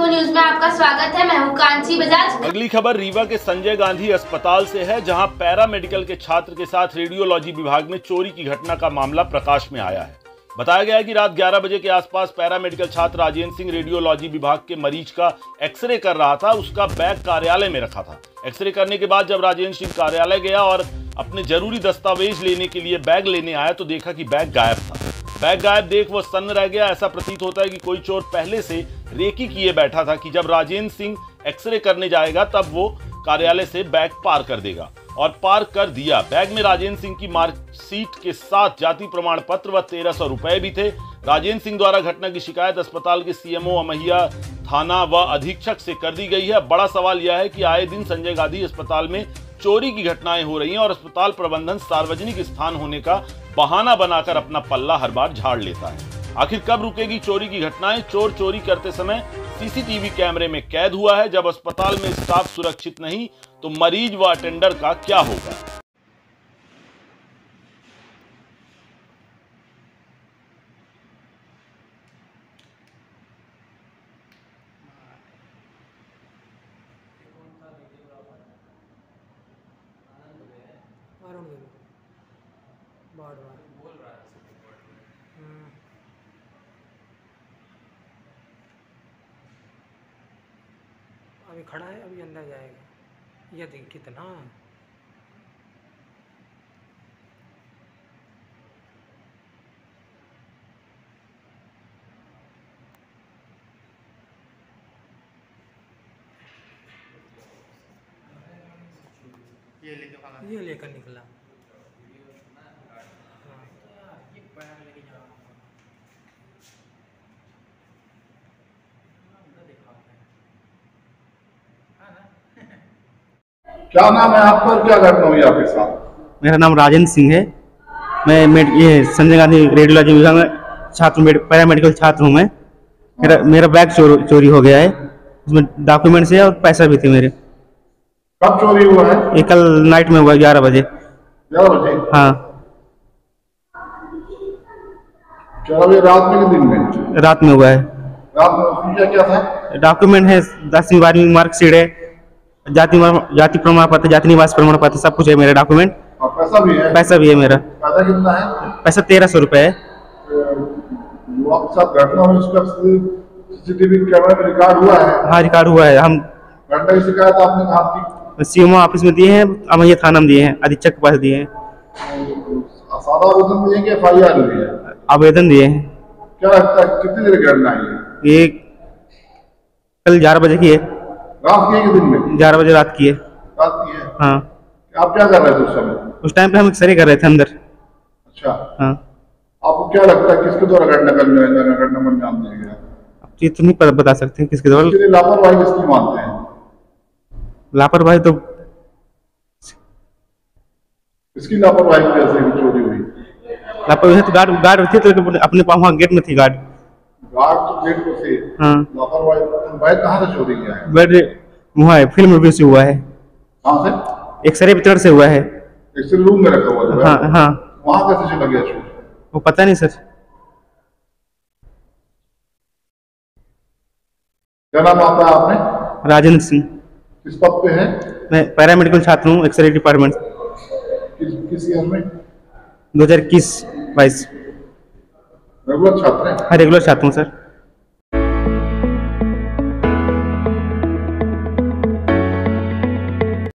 Info news में आपका स्वागत है। मैं हूं कांची बजाज। अगली खबर रीवा के संजय गांधी अस्पताल से है, जहां पैरा मेडिकल के छात्र के साथ रेडियोलॉजी विभाग में चोरी की घटना का मामला प्रकाश में आया है। बताया गया है कि रात 11 बजे के आसपास पैरा मेडिकल छात्र राजेंद्र सिंह रेडियोलॉजी विभाग के मरीज का एक्सरे कर रहा था। उसका बैग कार्यालय में रखा था। एक्सरे करने के बाद जब राजेंद्र सिंह कार्यालय गया और अपने जरूरी दस्तावेज लेने के लिए बैग लेने आया तो देखा कि बैग गायब था। बैग गायब देख वो सन्न रह गया। ऐसा प्रतीत होता है कि कोई चोर पहले से रेकी किए बैठा था कि जब राजेंद्र सिंह एक्सरे करने जाएगा तब वो कार्यालय से बैग पार कर देगा, और पार कर दिया। बैग में राजेंद्र सिंह की मार्कशीट के साथ जाति प्रमाण पत्र व 1300 रुपए भी थे। राजेंद्र सिंह द्वारा घटना की शिकायत अस्पताल के सीएमओ अमैया थाना व अधीक्षक से कर दी गई है। बड़ा सवाल यह है कि आए दिन संजय गांधी अस्पताल में चोरी की घटनाएं हो रही हैं और अस्पताल प्रबंधन सार्वजनिक स्थान होने का बहाना बनाकर अपना पल्ला हर बार झाड़ लेता है। आखिर कब रुकेगी चोरी की घटनाएं? चोर चोरी करते समय सीसीटीवी कैमरे में कैद हुआ है। जब अस्पताल में स्टाफ सुरक्षित नहीं तो मरीज व अटेंडर का क्या होगा? बोल रहा है अभी खड़ा है, अभी अंदर जाएगा। ये देख कितना ये लेकर निकला। क्या नाम है आपका और क्या घटना हुई आपके साथ? मेरा नाम राजेंद्र सिंह है। मैं ये संजय गांधी रेडियोलॉजी विभाग में छात्र पैरा मेडिकल छात्र हूँ। मैं मेरा बैग चोरी हो गया है। उसमें डॉक्यूमेंट्स है और पैसा भी थे मेरे। कब चोरी हुआ है? ये कल नाइट में हुआ 11 बजे। 11 बजे? हाँ। 11 बजे रात में कि दिन में? रात में हुआ है। रात में उसमें क्या क्या था? डॉक्यूमेंट है, 10वीं 12वीं मार्कशीट है, जाति प्रमाण पत्र, जाति निवास प्रमाण पत्र, सब कुछ है मेरे डॉक्यूमेंट। और पैसा भी है? पैसा भी है मेरा। पैसा कितना है? पैसा 1300 रुपए है। जो आपके साथ घटना हुई उसका सीसीटीवी कैमरे में रिकॉर्ड हुआ है? हाँ, रिकॉर्ड हुआ है। हम घटना की शिकायत आपने कहा की? सीएमओ ऑफिस में दिए हैं, अमैया थाना में दिए हैं, अधीक्षक के पास दिए हैं। सादा आवेदन दिए कि FIR हुई है? आवेदन दिए हैं। क्या लगता है कितनी देर घटना है ये कल 11 बजे की है। रात की है कि दिन में? 11 बजे रात की है। रात की है? हाँ। आप क्या कर रहे थे उस समय? उस टाइम पे हम एक्सरे कर रहे थे अंदर। अच्छा। हाँ। आपको क्या लगता है किसके द्वारा घटना को अंजाम दिया गया? ये तो नहीं बता सकते किसके द्वारा। लापरवाही किसकी मानते हैं? लापरवाही तो इसकी लापरवाही की वजह से चोरी हुई। लापरवाही तो गार्ड थी, तो अपने वहाँ गेट में थी गार्ड तो गेट पे थे। हाँ। लापरवाही कहाँ से चोरी किया है? बेड वहाँ है, फिल्म रिव्यू से हुआ है। कहाँ से? एक्सरे वितरण से हुआ है। एक्सरे रूम में रखा हुआ था? हाँ हाँ। वहाँ कैसे चला गया चोर? वो पता नहीं सर। क्या नाम आता है आपने? राजेंद्र सिंह। किस पद पे है? मैं पैरा मेडिकल छात्र हूँ, एक्सरे डिपार्टमेंट। किस ईयर में? 2021-22। रेगुलर छात्र हैं? हाँ, रेगुलर छात्र हूँ सर।